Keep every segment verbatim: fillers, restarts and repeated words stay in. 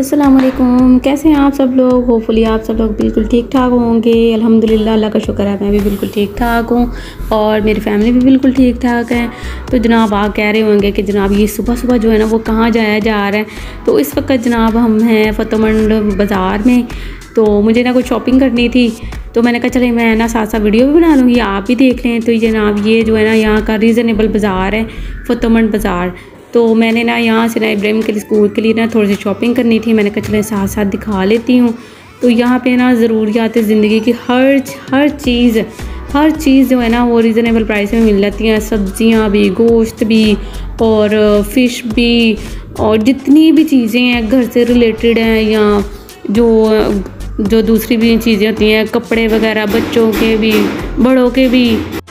अस्सलाम वालेकुम, कैसे हैं आप सब लोग। होपफुली आप सब लोग बिल्कुल ठीक ठाक होंगे। अल्हम्दुलिल्लाह, अल्लाह का शुक्र है मैं भी बिल्कुल ठीक ठाक हूँ और मेरी फैमिली भी बिल्कुल ठीक ठाक है। तो जनाब आप कह रहे होंगे कि जनाब ये सुबह सुबह जो है ना वो कहाँ जाया जा रहा है। तो इस वक्त जनाब हम हैं फतेहमंड बाज़ार में। तो मुझे ना कुछ शॉपिंग करनी थी, तो मैंने कहा चले मैं ना साथ साथ वीडियो भी बना लूँगी, आप भी देख लें। तो जनाब ये जो है ना यहाँ का रीज़नेबल बाज़ार है, फतेहमंड बाज़ार। तो मैंने ना यहाँ से ना इब्राहिम के स्कूल के लिए ना थोड़ी सी शॉपिंग करनी थी। मैंने कहा चले साथ साथ दिखा लेती हूँ। तो यहाँ पे ना ज़रूरियात ज़िंदगी की हर हर चीज़ हर चीज़ जो है ना वो रीज़नेबल प्राइस में मिल जाती हैं। सब्जियाँ भी, गोश्त भी और फ़िश भी, और जितनी भी चीज़ें हैं घर से रिलेटेड हैं या जो जो दूसरी भी चीज़ें होती हैं, कपड़े वगैरह, बच्चों के भी बड़ों के भी।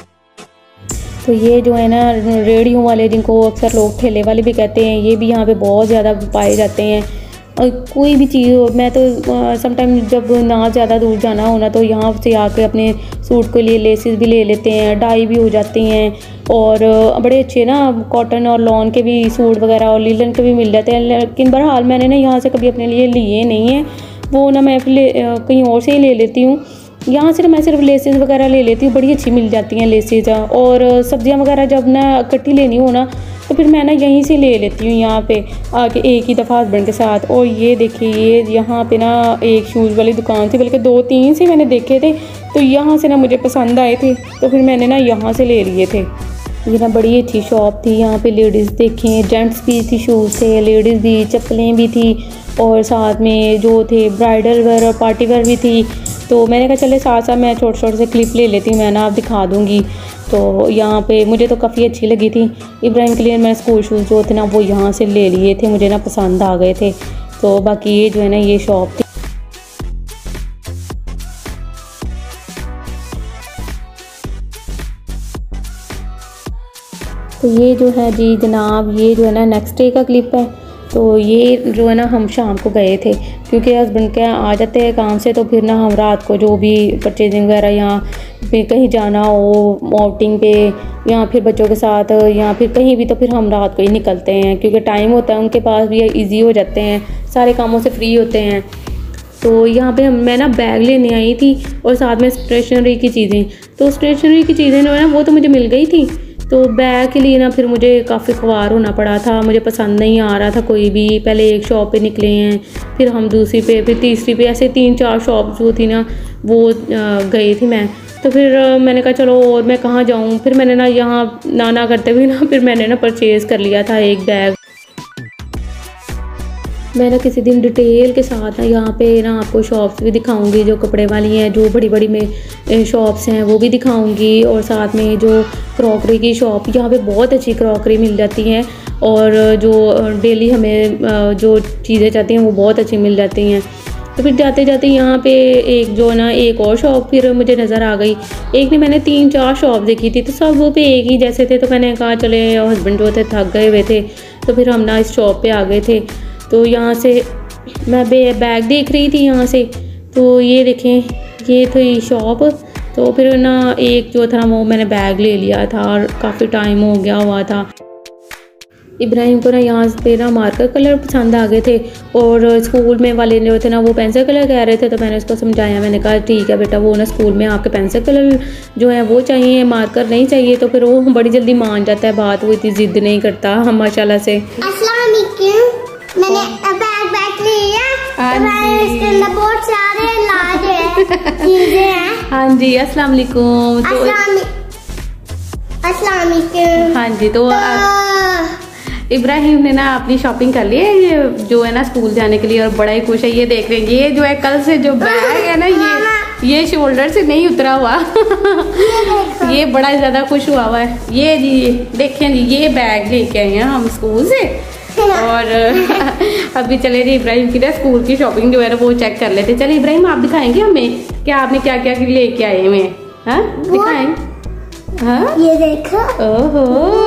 तो ये जो है ना रेडियों वाले, जिनको अक्सर लोग ठेले वाले भी कहते हैं, ये भी यहाँ पे बहुत ज़्यादा पाए जाते हैं। और कोई भी चीज़ हो, मैं तो समटाइम जब ना ज़्यादा दूर जाना हो ना तो यहाँ से आके अपने सूट के लिए लेसेस भी ले लेते हैं, डाई भी हो जाती हैं और बड़े अच्छे ना कॉटन और लॉन के भी सूट वगैरह और लीलन के भी मिल जाते हैं। लेकिन बहरहाल मैंने ना यहाँ से कभी अपने लिए लिए नहीं है, वो ना मैं कहीं और से ही ले लेती हूँ। यहाँ से ना मैं सिर्फ लेसेस वगैरह ले लेती हूँ, बड़ी अच्छी मिल जाती हैं लेसेस। और सब्जियाँ वगैरह जब ना इकट्ठी लेनी हो ना तो फिर मैं ना यहीं से ले लेती हूँ यहाँ पे आके एक ही दफ़ा हस्बैंड के साथ। और ये देखिए ये यहाँ पे ना एक शूज़ वाली दुकान थी, बल्कि दो तीन से मैंने देखे थे, तो यहाँ से ना मुझे पसंद आए थे तो फिर मैंने ना यहाँ से ले लिए थे। ये ना बड़ी अच्छी शॉप थी। यहाँ पे लेडीज़ देखें, जेंट्स भी थी, शूज़ थे, लेडीज़ भी, चप्पलें भी थी और साथ में जो थे ब्राइडल वेयर और पार्टी वेयर भी थी। तो मैंने कहा चले साथ साथ मैं छोटे छोटे से क्लिप ले लेती हूँ, मैं ना आप दिखा दूँगी। तो यहाँ पे मुझे तो काफ़ी अच्छी लगी थी। इब्राहिम के लिए मैं स्कूल शूज़ जो थे ना वो यहाँ से ले लिए थे, मुझे ना पसंद आ गए थे। तो बाकी ये जो है ना ये शॉप थी। तो ये जो है जी जनाब, ये जो है ना नेक्स्ट डे का क्लिप है। तो ये जो है ना हम शाम को गए थे, क्योंकि हस्बैंड के आ जाते हैं काम से, तो फिर ना हम रात को जो भी परचेजिंग वगैरह या फिर कहीं जाना हो आउटिंग पे या फिर बच्चों के साथ या फिर कहीं भी, तो फिर हम रात को ही निकलते हैं, क्योंकि टाइम होता है उनके पास भी, ईजी हो जाते हैं, सारे कामों से फ्री होते हैं। तो यहाँ पे हम मैं ना बैग लेने आई थी और साथ में स्टेशनरी की चीज़ें। तो स्टेशनरी की चीज़ें जो है ना वो तो मुझे मिल गई थी। तो बैग के लिए ना फिर मुझे काफ़ी ख्वार होना पड़ा था, मुझे पसंद नहीं आ रहा था कोई भी। पहले एक शॉप पे निकले हैं, फिर हम दूसरी पे, फिर तीसरी पे, ऐसे तीन चार शॉप जो थी ना वो गई थी मैं। तो फिर मैंने कहा चलो और मैं कहाँ जाऊँ, फिर मैंने ना यहाँ ना ना करते हुए ना फिर मैंने ना परचेज़ कर लिया था एक बैग। मैं ना किसी दिन डिटेल के साथ ना यहाँ पे ना आपको शॉप्स भी दिखाऊंगी, जो कपड़े वाली हैं, जो बड़ी बड़ी में शॉप्स हैं वो भी दिखाऊंगी। और साथ में जो क्रॉकरी की शॉप, यहाँ पे बहुत अच्छी क्रॉकरी मिल जाती हैं और जो डेली हमें जो चीज़ें चाहती हैं वो बहुत अच्छी मिल जाती हैं। तो फिर जाते जाते यहाँ पे एक जो ना एक और शॉप फिर मुझे नज़र आ गई। एक ने मैंने तीन चार शॉप देखी थी, तो सब वो पे एक ही जैसे थे। तो मैंने कहा चले, हस्बैंड जो थे थक गए हुए थे, तो फिर हम ना इस शॉप पे आ गए थे। तो यहाँ से मैं बैग देख रही थी यहाँ से, तो ये देखें ये थी शॉप। तो फिर ना एक जो था वो मैंने बैग ले लिया था और काफ़ी टाइम हो गया हुआ था। इब्राहिम को ना यहाँ पे ना मार्कर कलर पसंद आ गए थे और स्कूल में वाले जो थे ना वो पेंसिल कलर कह रहे थे। तो मैंने उसको समझाया, मैंने कहा ठीक है बेटा, वो ना स्कूल में आपके पेंसिल कलर जो है वो चाहिए, मार्कर नहीं चाहिए। तो फिर वो बड़ी जल्दी मान जाता है बात, वो इतनी ज़िद्द नहीं करता माशाल्लाह से। मैंने बैग बैग लिया, तो इसके अंदर बहुत सारे चीजें हैं। हाँ जी, अस्सलाम वालेकुम। तो अस्सलाम वालेकुम। हाँ जी, तो, तो इब्राहिम ने ना अपनी शॉपिंग कर ली है जो है ना स्कूल जाने के लिए, और बड़ा ही खुश है। ये देख रहे हैं, ये जो है कल से जो बैग है ना ये ये शोल्डर से नहीं उतरा हुआ ये बड़ा ज्यादा खुश हुआ हुआ है। ये जी देखें जी, ये बैग लेके आए हैं हम स्कूल से। और अभी चले जी इब्राहिम की ना स्कूल की शॉपिंग जो है ना वो चेक कर लेते। चले इब्राहिम, आप दिखाएंगे हमें क्या आपने क्या क्या लेके आए हुए हैं? हाँ दिखाएं। हाँ ये देखो। ओहो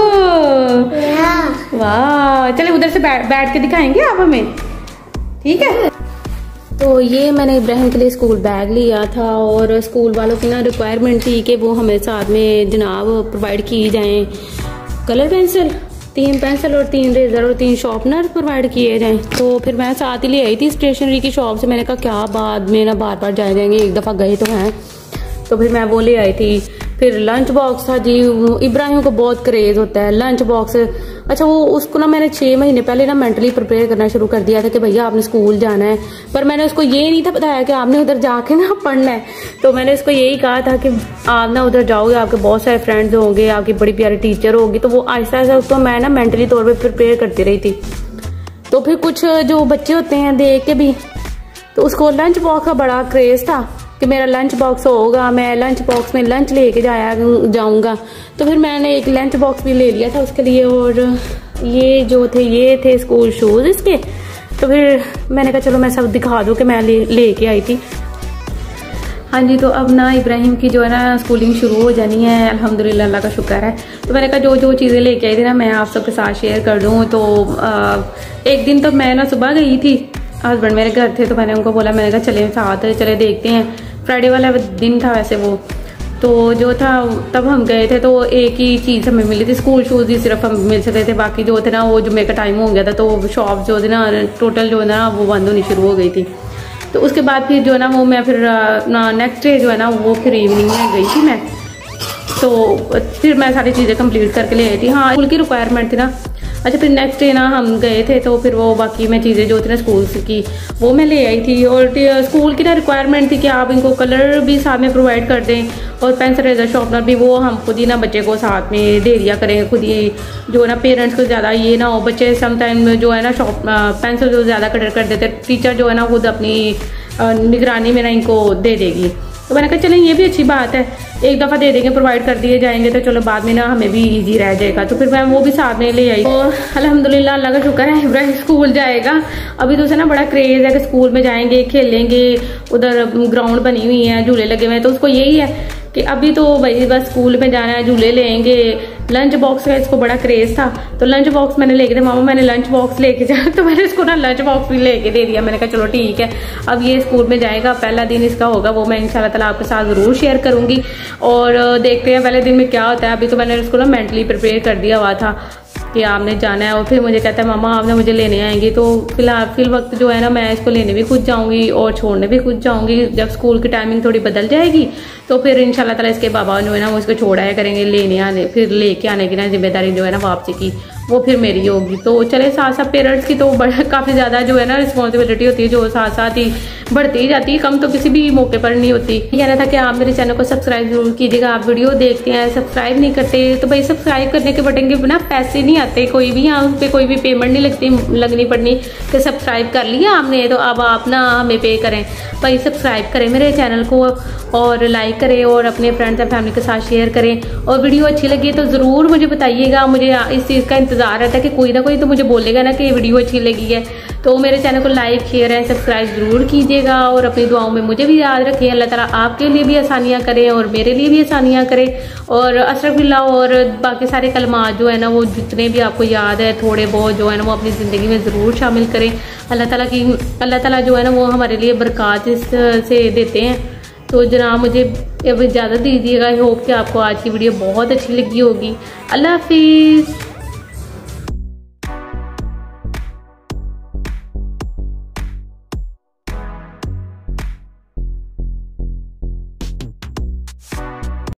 वाह, चले उधर से बैठ बैठ के दिखाएंगे आप हमें, ठीक है। तो ये मैंने इब्राहिम के लिए स्कूल बैग लिया था और स्कूल वालों की ना रिक्वायरमेंट थी कि वो हमें साथ में जनाब प्रोवाइड की जाए कलर पेंसिल तीन पेंसिल और तीन रेज़र और तीन शॉर्पनर प्रोवाइड किए जाएं। तो फिर मैं साथ ही ले आई थी स्टेशनरी की शॉप से। मैंने कहा क्या बाद में ना बार बार जाए जाएंगे, एक दफ़ा गए तो हैं। तो फिर मैं वो ले आई थी। फिर लंच बॉक्स था जी, इब्राहिम को बहुत क्रेज़ होता है लंच बॉक्स। अच्छा वो उसको ना मैंने छः महीने पहले ना मेंटली प्रिपेयर करना शुरू कर दिया था कि भैया आपने स्कूल जाना है, पर मैंने उसको ये नहीं था बताया कि आपने उधर जाके ना पढ़ना है। तो मैंने उसको यही कहा था कि आप ना उधर जाओगे, आपके बहुत सारे फ्रेंड्स होंगे, आपकी बड़ी प्यारी टीचर होगी। तो वो आहिस्ता आहिस्ता उसको मैं ना मेंटली तौर पर प्रिपेयर करती रही थी। तो फिर कुछ जो बच्चे होते हैं देख के भी, तो उसको लंच बॉक्स का बड़ा क्रेज़ था कि मेरा लंच बॉक्स होगा, मैं लंच बॉक्स में लंच लेके जाया जाऊंगा। तो फिर मैंने एक लंच बॉक्स भी ले लिया था उसके लिए। और ये जो थे ये थे स्कूल शूज़ इसके। तो फिर मैंने कहा चलो मैं सब दिखा दूँ कि मैं ले लेके आई थी। हाँ जी, तो अब ना इब्राहिम की जो है ना स्कूलिंग शुरू हो जानी है, अल्हम्दुलिल्लाह अल्लाह का शुक्र है। तो मैंने कहा जो जो चीज़ें लेके आई थी ना मैं आप सबके साथ शेयर कर दूँ। तो आ, एक दिन तो मैं ना सुबह गई थी, हस्बैंड मेरे घर थे, तो मैंने उनको बोला, मैंने कहा चले साथ चले देखते हैं। फ्राइडे वाला दिन था वैसे वो, तो जो था तब हम गए थे। तो एक ही चीज़ हमें मिली थी, स्कूल शूज़ ही सिर्फ हम मिल सकते थे, बाकी जो थे ना वो जुम्मे का टाइम हो गया था तो शॉप जो थी ना टोटल जो है ना वो बंद होनी शुरू हो गई थी। तो उसके बाद फिर जो है ना वो मैं फिर ना नेक्स्ट डे जो है ना वो फिर इवनिंग में गई थी मैं। तो फिर मैं सारी चीज़ें कंप्लीट करके ले आई थी। हाँ स्कूल की रिक्वायरमेंट थी ना। अच्छा फिर नेक्स्ट डे ना हम गए थे, तो फिर वो बाकी मैं चीज़ें जो थी ना स्कूल की वो मैं ले आई थी। और स्कूल की ना रिक्वायरमेंट थी कि आप इनको कलर भी साथ में प्रोवाइड कर दें और पेंसिल रेजर शार्पनर भी, वो हम खुद ही ना बच्चे को साथ में दे दिया करें खुद ही। जो है ना पेरेंट्स को ज़्यादा ये ना हो, बच्चे समटाइम जो है ना शॉप पेंसिल जो ज़्यादा कलर कर देते, टीचर जो है ना खुद अपनी निगरानी में ना इनको दे देगी। तो मैंने कहा चलें ये भी अच्छी बात है, एक दफ़ा दे देंगे, प्रोवाइड कर दिए जाएंगे तो चलो बाद में ना हमें भी इजी रह जाएगा। तो फिर मैं वो भी साथ में ले आई। और अल्हम्दुलिल्लाह अल्लाह का शुक्र है इब्राहिम स्कूल जाएगा। अभी तो उसे ना बड़ा क्रेज़ है कि स्कूल में जाएंगे, खेलेंगे, उधर ग्राउंड बनी हुई है, झूले लगे हुए हैं। तो उसको यही है कि अभी तो भाई बस स्कूल में जाना है, झूले लेंगे। लंच बॉक्स का इसको बड़ा क्रेज़ था, तो लंच बॉक्स मैंने लेके दिया, मामा मैंने लंच बॉक्स लेके जाना, तो मैंने इसको ना लंच बॉक्स भी लेके दे दिया। मैंने कहा चलो ठीक है, अब ये स्कूल में जाएगा, पहला दिन इसका होगा वो मैं इंशाल्लाह ताला आपके साथ ज़रूर शेयर करूँगी। और देखते हैं पहले दिन में क्या होता है। अभी तो मैंने इसको ना मेंटली प्रिपेयर कर दिया हुआ था कि आपने जाना है। और फिर मुझे कहता है मामा आपने मुझे लेने आएंगी। तो फिलहाल फिल वक्त जो है ना मैं इसको लेने भी खुद जाऊंगी और छोड़ने भी खुद जाऊंगी। जब स्कूल की टाइमिंग थोड़ी बदल जाएगी तो फिर इंशाल्लाह ताला इसके बाबा जो है ना वो इसको छोड़ाया करेंगे, लेने आने फिर लेके आने की ना जिम्मेदारी जो है ना वापसी की वो फिर मेरी होगी। तो चले साथ साथ पेरेंट्स की तो बड़ा काफ़ी ज़्यादा जो है ना रिस्पॉन्सिबिलिटी होती है, जो साथ साथ ही बढ़ती ही जाती है, कम तो किसी भी मौके पर नहीं होती। कहना था कि आप मेरे चैनल को सब्सक्राइब जरूर कीजिएगा। आप वीडियो देखते हैं सब्सक्राइब नहीं करते तो भाई सब्सक्राइब करने के बटन के बिना पैसे नहीं आते, कोई भी यहाँ उस पर कोई भी पेमेंट नहीं लगती लगनी पड़नी कि सब्सक्राइब कर लिया आपने तो अब आप ना हमें पे करें। भाई सब्सक्राइब करें मेरे चैनल को और लाइक करें और अपने फ्रेंड्स एंड फैमिली के साथ शेयर करें। और वीडियो अच्छी लगी तो ज़रूर मुझे बताइएगा, मुझे इस चीज़ का इंतजार रहता है कि कोई ना कोई तो मुझे बोलेगा ना कि वीडियो अच्छी लगी है। तो मेरे चैनल को लाइक शेयर एंड सब्सक्राइब जरूर कीजिएगा और अपनी दुआओं में मुझे भी याद रखें। अल्लाह ताला आपके लिए भी आसानियाँ करें और मेरे लिए भी आसानियाँ करें। और अस्तगफिरुल्लाह और बाकी सारे कलमात जो है ना वो जितने भी आपको याद है थोड़े बहुत जो है ना वो अपनी ज़िंदगी में ज़रूर शामिल करें। अल्लाह ताला की अल्लाह ताला जो है ना वो हमारे लिए बरक़ात इस से देते हैं। तो जनाब मुझे अब इजाज़त दीजिएगा। आई होप कि आपको आज की वीडियो बहुत अच्छी लगी होगी। अल्लाह हाफिज़।